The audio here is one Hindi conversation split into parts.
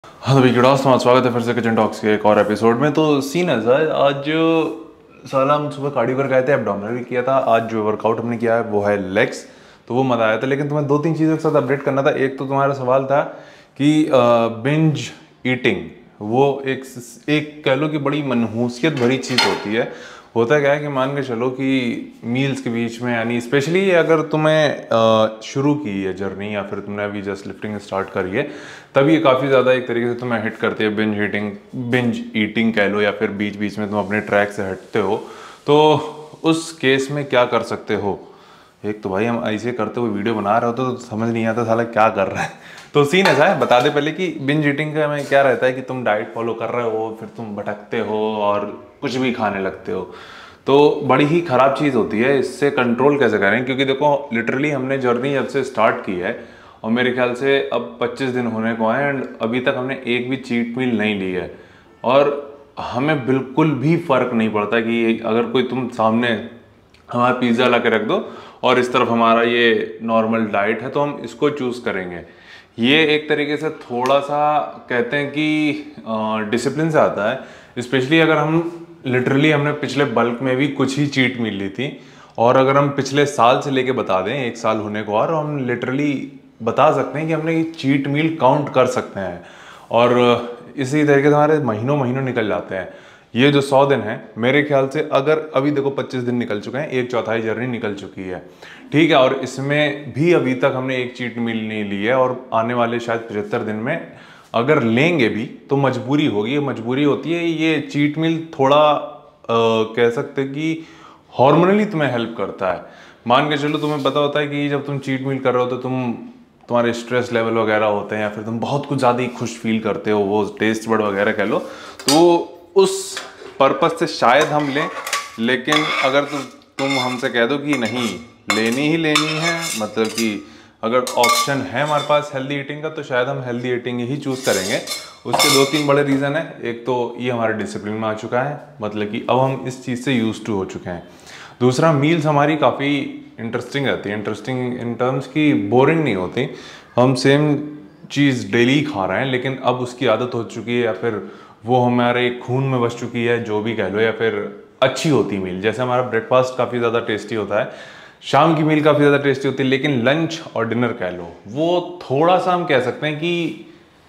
हाँ तो बिगड़ा स्वागत है फिर से किचन टॉक्स के एक और एपिसोड में। तो सीन ऐसा है, आज साला हम सुबह कार्डियो पर गए थे, एब्डोमिनल भी किया था। आज जो वर्कआउट हमने किया है वो है लेग्स, तो वो मजा आया था। लेकिन तुम्हें दो तीन चीज़ों के साथ अपडेट करना था। एक तो तुम्हारा सवाल था कि बिंज ईटिंग, वो एक कह लो कि बड़ी मनहूसियत भरी चीज़ होती है। होता क्या है कि मान के चलो कि मील्स के बीच में, यानी स्पेशली अगर तुम्हें शुरू की है जर्नी या फिर तुमने अभी जस्ट लिफ्टिंग स्टार्ट करी है, तब ये काफ़ी ज़्यादा एक तरीके से तुम्हें हिट करती है। बिंज ईटिंग कह लो, या फिर बीच बीच में तुम अपने ट्रैक से हटते हो। तो उस केस में क्या कर सकते हो? एक तो भाई हम ऐसे करते हुए वीडियो बना रहे होते तो समझ नहीं आता साला क्या कर रहा है। तो सीन ऐसा है, बता दे पहले कि बिंज ईटिंग का में क्या रहता है कि तुम डाइट फॉलो कर रहे हो, फिर तुम भटकते हो और कुछ भी खाने लगते हो। तो बड़ी ही ख़राब चीज़ होती है। इससे कंट्रोल कैसे करें? क्योंकि देखो लिटरली हमने जर्नी जब से स्टार्ट की है और मेरे ख्याल से अब 25 दिन होने को हैं, एंड अभी तक हमने एक भी चीट मील नहीं ली है। और हमें बिल्कुल भी फ़र्क नहीं पड़ता कि अगर कोई तुम सामने हमारा पिज़्ज़ा ला के रख दो और इस तरफ हमारा ये नॉर्मल डाइट है, तो हम इसको चूज़ करेंगे। ये एक तरीके से थोड़ा सा कहते हैं कि डिसिप्लिन से आता है। स्पेशली अगर हम लिटरली हमने पिछले बल्क में भी कुछ ही चीट मील ली थी, और अगर हम पिछले साल से लेके बता दें, एक साल होने को, और हम लिटरली बता सकते हैं कि हमने ये चीट मील काउंट कर सकते हैं। और इसी तरीके से हमारे महीनों महीनों निकल जाते हैं। ये जो 100 दिन है, मेरे ख्याल से अगर अभी देखो 25 दिन निकल चुके हैं, एक चौथाई जर्नी निकल चुकी है, ठीक है। और इसमें भी अभी तक हमने एक चीट मील नहीं ली है, और आने वाले शायद 75 दिन में अगर लेंगे भी तो मजबूरी होगी। ये मजबूरी होती है। ये चीट मील थोड़ा कह सकते कि हार्मोनली तुम्हें हेल्प करता है। मान के चलो तुम्हें पता होता है कि जब तुम चीट मील कर रहे हो तो तुम्हारे स्ट्रेस लेवल वगैरह होते हैं, या फिर तुम बहुत कुछ ज़्यादा ही खुश फील करते हो, वो टेस्ट बर्ड वगैरह कह लो, तो उस पर्पस से शायद हम लें। लेकिन अगर तुम हमसे कह दो कि नहीं लेनी ही लेनी है, मतलब कि अगर ऑप्शन है हमारे पास हेल्दी ईटिंग का, तो शायद हम हेल्दी ईटिंग ही चूज़ करेंगे। उसके दो तीन बड़े रीज़न है। एक तो ये हमारे डिसिप्लिन में आ चुका है, मतलब कि अब हम इस चीज़ से यूज टू हो चुके हैं। दूसरा, मील्स हमारी काफ़ी इंटरेस्टिंग रहती है। इंटरेस्टिंग इन टर्म्स की बोरिंग नहीं होती। हम सेम चीज़ डेली खा रहे हैं, लेकिन अब उसकी आदत हो चुकी है, या फिर वो हमारे खून में बस चुकी है, जो भी कह लो। या फिर अच्छी होती मील, जैसे हमारा ब्रेकफास्ट काफ़ी ज़्यादा टेस्टी होता है, शाम की मील काफ़ी ज़्यादा टेस्टी होती है, लेकिन लंच और डिनर कह लो, वो थोड़ा सा हम कह सकते हैं कि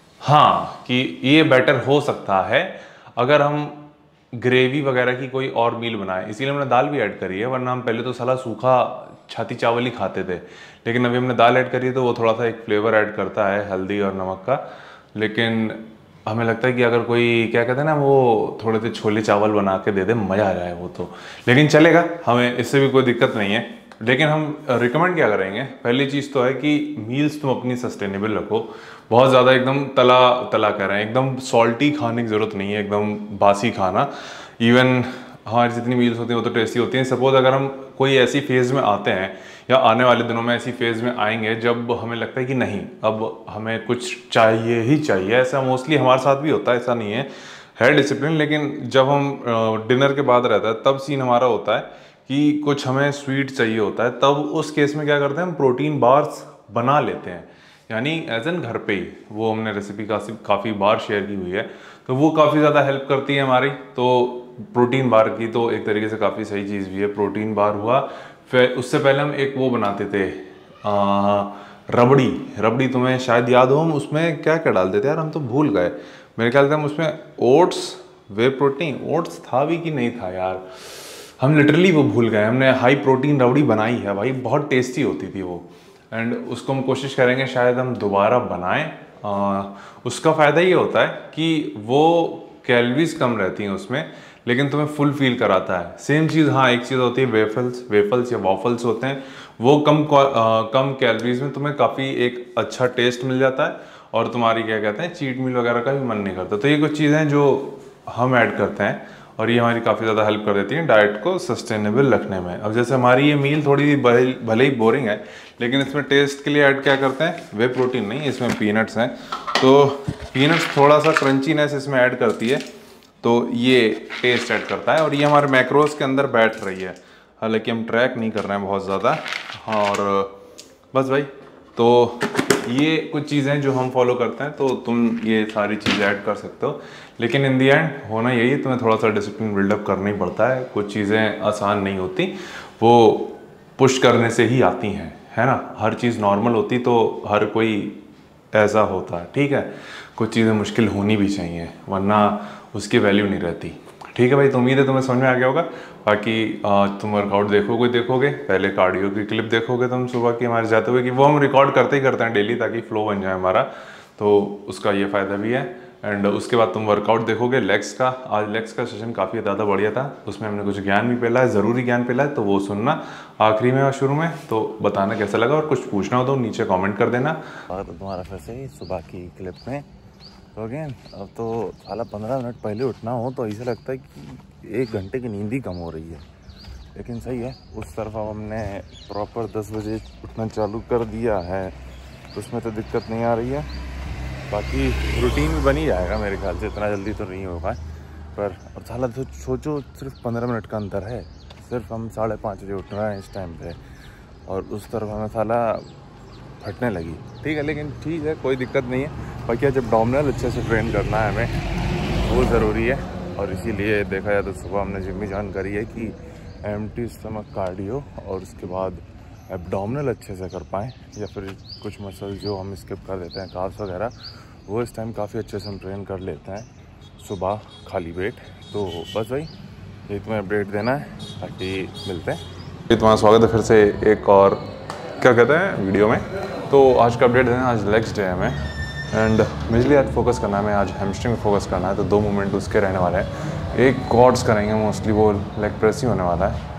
हाँ, कि ये बेटर हो सकता है अगर हम ग्रेवी वगैरह की कोई और मील बनाए। इसीलिए हमने दाल भी ऐड करी है, वरना हम पहले तो साला सूखा छाती चावल ही खाते थे। लेकिन अभी हमने दाल ऐड करी है, तो वो थोड़ा सा एक फ्लेवर ऐड करता है हल्दी और नमक का। लेकिन हमें लगता है कि अगर कोई क्या कहते हैं ना, वो थोड़े से छोले चावल बना के दे दे, मज़ा आ जाए वो तो। लेकिन चलेगा, हमें इससे भी कोई दिक्कत नहीं है। लेकिन हम रिकमेंड क्या करेंगे? पहली चीज़ तो है कि मील्स तुम अपनी सस्टेनेबल रखो। बहुत ज़्यादा एकदम तला तला कर रहे हैं, एकदम सॉल्टी खाने की ज़रूरत नहीं है, एकदम बासी खाना। इवन हमारी जितनी मील्स होती हैं वो तो टेस्टी होती हैं। सपोज अगर हम कोई ऐसी फेज़ में आते हैं, या आने वाले दिनों में ऐसी फेज़ में आएंगे जब हमें लगता है कि नहीं अब हमें कुछ चाहिए ही चाहिए, ऐसा मोस्टली हमारे साथ भी होता है, ऐसा नहीं है डिसिप्लिन। लेकिन जब हम डिनर के बाद रहता है, तब सीन हमारा होता है कि कुछ हमें स्वीट चाहिए होता है। तब उस केस में क्या करते हैं, हम प्रोटीन बार्स बना लेते हैं, यानी एज एन घर पे ही। वो हमने रेसिपी काफ़ी बार शेयर की हुई है, तो वो काफ़ी ज़्यादा हेल्प करती है हमारी। तो प्रोटीन बार की तो एक तरीके से काफ़ी सही चीज़ भी है। प्रोटीन बार हुआ, फिर उससे पहले हम एक वो बनाते थे रबड़ी। रबड़ी तुम्हें शायद याद हो, हम उसमें क्या क्या डालते थे यार, हम तो भूल गए। मेरे ख्याल से हम उसमें ओट्स, वे प्रोटीन ओट्स था भी कि नहीं था यार, हम लिटरली वो भूल गए। हमने हाई प्रोटीन रबड़ी बनाई है भाई, बहुत टेस्टी होती थी वो। एंड उसको हम कोशिश करेंगे शायद हम दोबारा बनाएं। उसका फ़ायदा ये होता है कि वो कैलोरीज कम रहती हैं उसमें, लेकिन तुम्हें फुल फील कराता है। सेम चीज़, हाँ एक चीज़ होती है वेफल्स या वॉफल्स होते हैं, वो कम कैलोरीज में तुम्हें काफ़ी एक अच्छा टेस्ट मिल जाता है, और तुम्हारी क्या कहते हैं चीट मील वगैरह का भी मन नहीं करता। तो ये कुछ चीज़ें जो हम ऐड करते हैं, और ये हमारी काफ़ी ज़्यादा हेल्प कर देती हैं डाइट को सस्टेनेबल रखने में। अब जैसे हमारी ये मील थोड़ी भले ही बोरिंग है, लेकिन इसमें टेस्ट के लिए ऐड क्या करते हैं, वे प्रोटीन नहीं, इसमें पीनट्स हैं। तो पीनट्स थोड़ा सा क्रंचीनेस इसमें ऐड करती है, तो ये टेस्ट ऐड करता है, और ये हमारे मैक्रोस के अंदर बैठ रही है। हालांकि हम ट्रैक नहीं कर रहे हैं बहुत ज़्यादा। और बस भाई, तो ये कुछ चीज़ें जो हम फॉलो करते हैं, तो तुम ये सारी चीज़ें ऐड कर सकते हो। लेकिन इन दी एंड होना यही है, तुम्हें थोड़ा सा डिसिप्लिन बिल्डअप करना ही पड़ता है। कुछ चीज़ें आसान नहीं होती, वो पुश करने से ही आती हैं, है ना। हर चीज़ नॉर्मल होती तो हर कोई ऐसा होता है, ठीक है। कुछ चीज़ें मुश्किल होनी भी चाहिए, वरना उसकी वैल्यू नहीं रहती। ठीक है भाई, तो उम्मीद है तुम्हें समझ में आ गया होगा। बाकी तुम वर्कआउट देखोगे, पहले कार्डियो की क्लिप देखोगे तुम सुबह की हमारे जाते हुए, कि वो हम रिकॉर्ड करते ही करते हैं डेली, ताकि फ्लो बन जाए हमारा, तो उसका ये फ़ायदा भी है। एंड उसके बाद तुम वर्कआउट देखोगे लेग्स का। आज लेग्स का सेशन काफ़ी ज़्यादा बढ़िया था, उसमें हमने कुछ ज्ञान भी फैला है, ज़रूरी ज्ञान फैला है, तो वो सुनना आखिरी में और शुरू में, तो बताना कैसा लगा, और कुछ पूछना हो तो नीचे कमेंट कर देना। और तुम्हारा फिर से सुबह की क्लिप में तो अगेन, अब तो साला 15 मिनट पहले उठना हो तो ऐसा लगता है कि 1 घंटे की नींद ही कम हो रही है, लेकिन सही है। उस तरफ अब हमने प्रॉपर 10 बजे उठना चालू कर दिया है, उसमें तो दिक्कत नहीं आ रही है। बाकी रूटीन भी बन ही जाएगा मेरे ख्याल से, इतना जल्दी तो नहीं होगा। पर और साला तो सोचो, सिर्फ 15 मिनट का अंतर है, सिर्फ हम 5:30 बजे उठ रहे हैं इस टाइम पे, और उस तरफ हमें साला फटने लगी। ठीक है, लेकिन ठीक है, कोई दिक्कत नहीं है। बाकी जब एब्डोमिनल अच्छे से ट्रेन करना है हमें, वो ज़रूरी है, और इसीलिए देखा जाए तो सुबह हमने जिम में ज्वाइन करी है कि एम्प्टी स्टमक कार्डियो, और उसके बाद एब्डोमिनल अच्छे से कर पाएँ, या फिर कुछ मसल जो हम स्किप कर देते हैं, कार्ब्स वगैरह, वो इस टाइम काफ़ी अच्छे से हम ट्रेन कर लेते हैं सुबह खाली पेट। तो बस भाई, ये तुम्हें अपडेट देना है, ताकि मिलते हैं। तुम्हारा स्वागत है फिर से एक और, क्या कहते हैं, वीडियो में। तो आज का अपडेट देना, आज लेग्स डे है हमें, एंड मेजली आज फोकस करना है हमें, आज हैमस्ट्रिंग में फोकस करना है। तो 2 मूवमेंट उसके रहने वाले हैं। एक क्वाड्स करेंगे मोस्टली, वो लेग प्रेस ही होने वाला है।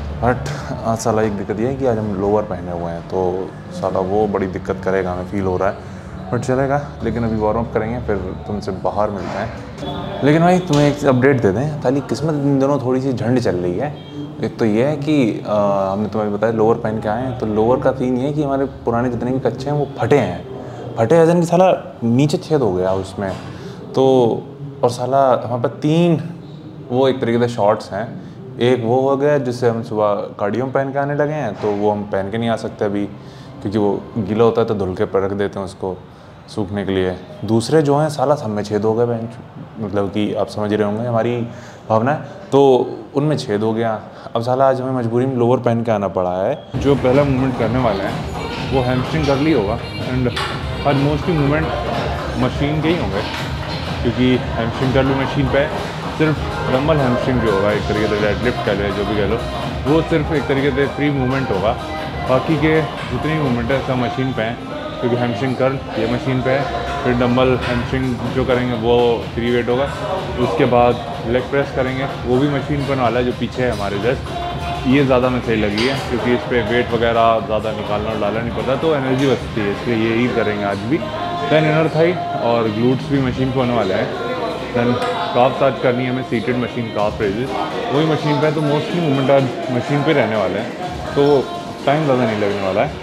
बट आज साला एक दिक्कत ये है कि आज हम लोअर पहने हुए हैं, तो साला वो बड़ी दिक्कत करेगा, हमें फील हो रहा है, बट चलेगा। लेकिन अभी वार्म अप करेंगे, फिर तुमसे बाहर मिलते हैं। लेकिन भाई तुम्हें एक अपडेट दे दें, खाली किस्मत इन दोनों थोड़ी सी झंड चल रही है। एक तो ये है कि हमने तुम्हें बताया लोअर पहन के आए हैं, तो लोअर का सीन ये है कि हमारे पुराने जितने भी कच्चे हैं वो फटे हैं। फटे वजन की साला नीचे छेद हो गया उसमें, तो और साला हमारे पास 3 वो एक तरीके से शॉर्ट्स हैं। एक वो हो गया जिससे हम सुबह कार्डियो में पहन के आने लगे हैं, तो वो हम पहन के नहीं आ सकते अभी, क्योंकि वो गीला होता है, तो धुल के रख देते हैं उसको सूखने के लिए। दूसरे जो हैं साला सब में छेद हो गए बेंच, मतलब कि आप समझ रहे होंगे हमारी भावना है, तो उनमें छेद हो गया। अब साला आज हमें मजबूरी में लोअर पहन के आना पड़ा है। जो पहला मूवमेंट करने वाले हैं वो हैमस्ट्रिंग कर ली होगा, एंड आज मोस्टली मूवमेंट मशीन के ही होंगे, क्योंकि हैमस्ट्रिंग कर ली मशीन पे। सिर्फ डम्बल हैमस्ट्रिंग जो होगा, एक तरीके से डेडलिफ्ट कह लो, जो भी कह लो, वो सिर्फ एक तरीके से फ्री मूवमेंट होगा। बाकी के जितनी मूवमेंट है सब मशीन पे हैं, क्योंकि हैमस्ट्रिंग कर्ल ये मशीन पे है। फिर डंबल हैमस्ट्रिंग जो करेंगे वो फ्री वेट होगा। उसके बाद लेग प्रेस करेंगे, वो भी मशीन पर वाला है, जो पीछे है हमारे जस्ट। ये ज़्यादा में सही लगी है, क्योंकि इस पर वेट वगैरह ज़्यादा निकालना और डालना नहीं पड़ता, तो एनर्जी बचती है, इसलिए यही करेंगे आज भी। दैन इनर थाई और ग्लूट्स भी मशीन पर होने वाले हैं। दैन काफ्स आज करनी है हमें, सीटेड मशीन काफ रेजेस, वही मशीन पे है, तो मोस्टली मूवमेंट आज मशीन पे रहने वाले हैं, तो टाइम ज़्यादा नहीं लगने वाला है।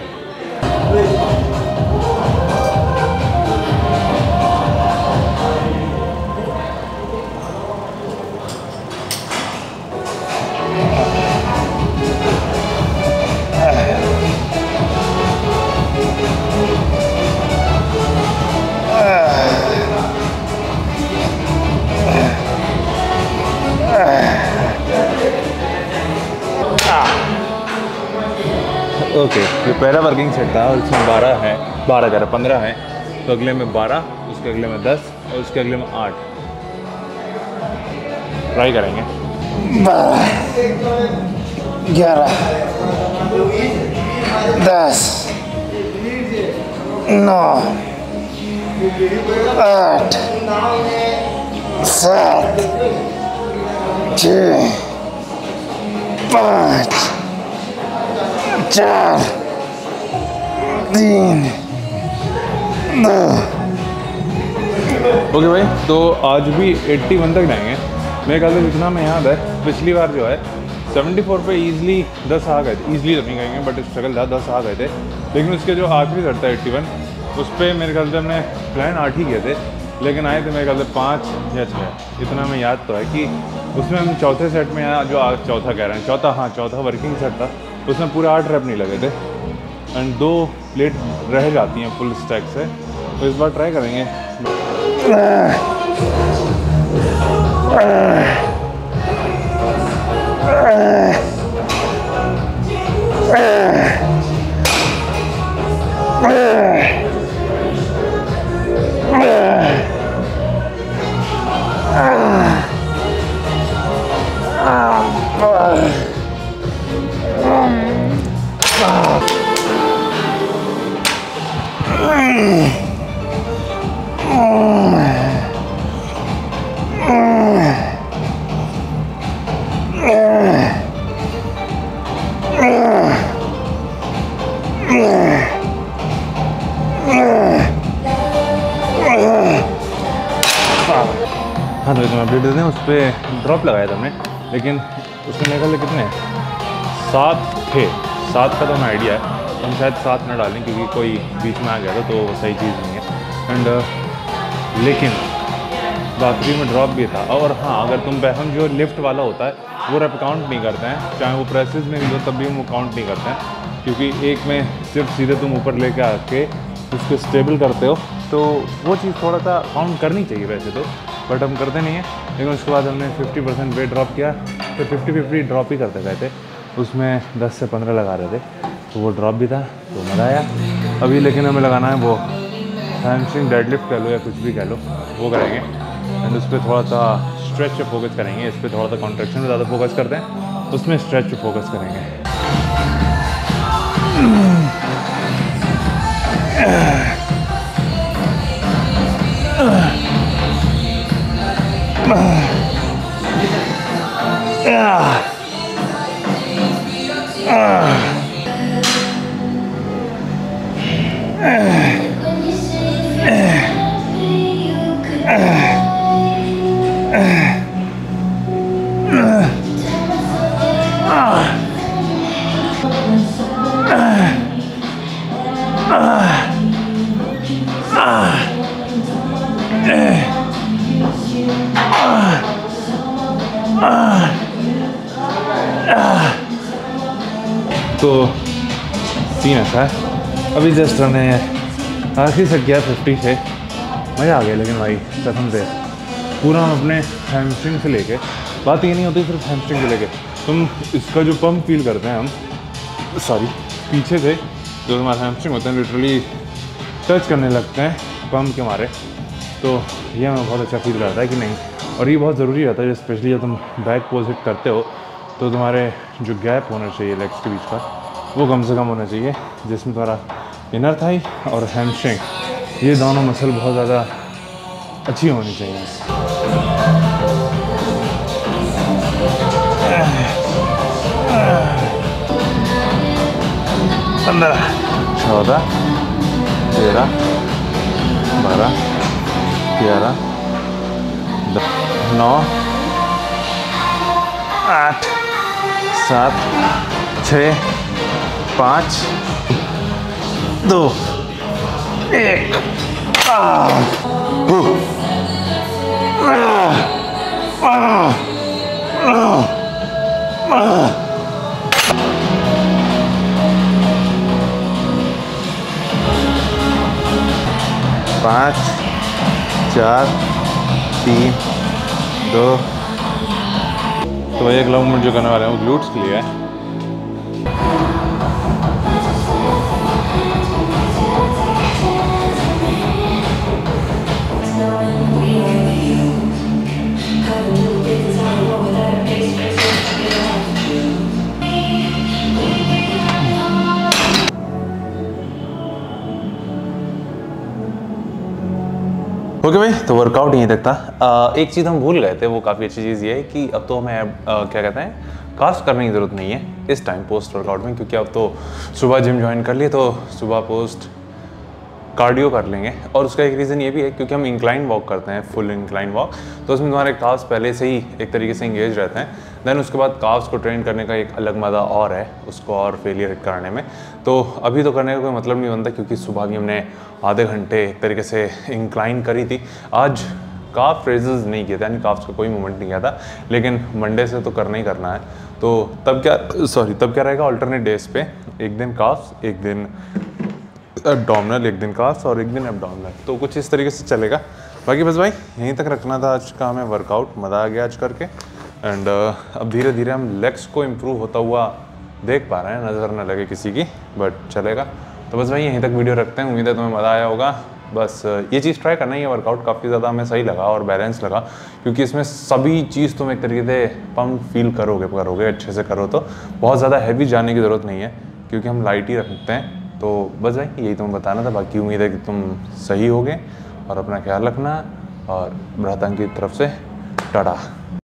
ओके, ये पहला वर्किंग सेट था, और इसमें 12 है, 15 है, तो अगले में 12, उसके अगले में 10, और उसके अगले में 8 ट्राई करेंगे। 12, 11, 10, 9, 8, 7, 6, 5, 4, 3, 2। ओके भाई, तो आज भी 81 तक जाएंगे मेरे ख्याल से। जितना मैं याद है, पिछली बार जो है 74 पे ईजिली 10 आ गए थे। ईजिली तो नहीं कहेंगे, बट स्ट्रगल था, 10 आ गए थे। लेकिन उसके जो आखिरी सेट था 81, उस पर मेरे ख्याल से हमने प्लान 8 ही किए थे, लेकिन आए थे मेरे ख्याल से 5 या 6, इतना मैं याद तो है कि उसमें हम चौथे सेट में, जो चौथा कह रहे हैं, चौथा वर्किंग सेट था, उसमें पूरे 8 रैप नहीं लगे थे। एंड 2 प्लेट रह जाती हैं फुल स्टैक से, तो इस बार ट्राई करेंगे। हाँ तो इसमें अपडेट देते हैं, उस पर ड्रॉप लगाया था हमने, लेकिन उसमें मेरे ख्याल कितने 7 थे, 7 का तो हमें आइडिया है, तो हम शायद 7 ना डालें क्योंकि कोई बीच में आ गया था तो सही चीज़ नहीं है। एंड लेकिन बाकी में ड्रॉप भी था। और हाँ, अगर तुम हम जो लिफ्ट वाला होता है वो रेप काउंट नहीं करते हैं, चाहे वो प्रेसेस में भी हो तब भी हम वो काउंट नहीं करते हैं, क्योंकि एक में सिर्फ सीधे तुम ऊपर लेके आके उसको स्टेबल करते हो, तो वो चीज़ थोड़ा सा काउंट करनी चाहिए वैसे तो, बट हम करते नहीं हैं। लेकिन उसके बाद हमने 50% वेट ड्रॉप किया, तो 50-50 ड्रॉप ही करते गए थे, उसमें 10 से 15 लगा रहे थे, तो वो ड्रॉप भी था, तो मज़ा आया। अभी लेकिन हमें लगाना है वो हैमस्ट्रिंग डेडलिफ्ट कह लो या कुछ भी कह लो, वो करेंगे। एंड उस पर थोड़ा सा स्ट्रेच पे फोकस करेंगे, इस पर थोड़ा सा कॉन्ट्रैक्शन में ज़्यादा फोकस करते हैं, उसमें स्ट्रेच पे फोकस करेंगे। तो सीन ऐसा है, अभी जस्ट हमने आखिरी से किया 50 से, मज़ा आ गया। लेकिन भाई कसम से पूरा हम अपने हैमस्ट्रिंग से लेके, बात ये नहीं होती सिर्फ हैमस्ट्रिंग से लेके, तुम इसका जो पंप फील करते हैं हम, सॉरी पीछे से जो हमारे हैमस्ट्रिंग होते हैं लिटरली टच करने लगते हैं पंप के मारे, तो ये हमें बहुत अच्छा फील करता है कि नहीं। और ये बहुत ज़रूरी रहता है, स्पेशली जब तुम बैक पोजिट करते हो तो तुम्हारे जो गैप होना चाहिए लेग्स के बीच का, वो कम से कम होना चाहिए, जिसमें तुम्हारा इनर थाई और हैमस्ट्रिंग, ये दोनों मसल बहुत ज़्यादा अच्छी होनी चाहिए। 15, 14, 13, 12, 11, 9, 8, 7, 6, 5, 2, 1। 5, 4, 3, 2। तो भाई अगला मूवमेंट जो करने वाले हैं वो ग्लूट्स के लिए है। ओके भाई, तो वर्कआउट यहीं तक था। एक चीज़ हम भूल गए थे, वो काफ़ी अच्छी चीज़ ये है कि अब तो हमें क्या कहते हैं, कास्ट करने की ज़रूरत नहीं है इस टाइम पोस्ट वर्कआउट में, क्योंकि अब तो सुबह जिम ज्वाइन कर लिए तो सुबह पोस्ट कार्डियो कर लेंगे। और उसका एक रीज़न ये भी है क्योंकि हम इंक्लाइन वॉक करते हैं, फुल इंक्लाइन वॉक, तो उसमें तुम्हारे काफ्स पहले से ही एक तरीके से इंगेज रहते हैं। देन उसके बाद काफ्स को ट्रेन करने का एक अलग मज़ा और है, उसको और फेलियर हिट कराने में। तो अभी तो करने का कोई मतलब नहीं बनता, क्योंकि सुबह भी हमने आधे घंटे एक तरीके से इंक्लाइन करी थी। आज काफ रेजेस नहीं किए थे, यानी काफ्स का कोई मूवमेंट नहीं किया था, लेकिन मंडे से तो करना ही करना है। तो तब क्या रहेगा, अल्टरनेट डेज पे एक दिन काफ्स, एक दिन एब्डोमिनल, एक दिन काफ्स और एक दिन एब्डोमिनल। तो कुछ इस तरीके से चलेगा। बाकी बस भाई यहीं तक रखना था आज का हमें वर्कआउट। मज़ा आ गया आज करके। एंड अब धीरे धीरे हम लेग्स को इम्प्रूव होता हुआ देख पा रहे हैं, नज़र न लगे किसी की, बट चलेगा। तो बस भाई यहीं तक वीडियो रखते हैं। उम्मीद है तुम्हें मज़ा आया होगा। बस ये चीज़ ट्राई करना ही है। वर्कआउट काफ़ी ज़्यादा हमें सही लगा और बैलेंस लगा, क्योंकि इसमें सभी चीज़ तुम एक तरीके से पम्प फील करोगे अच्छे से करो तो। बहुत ज़्यादा हैवी जाने की ज़रूरत नहीं है, क्योंकि हम लाइट ही रखते हैं। तो बस भाई यही तुम्हें बताना था। बाकी उम्मीद है कि तुम सही होगे और अपना ख्याल रखना। और भ्रातांग की तरफ से टाटा।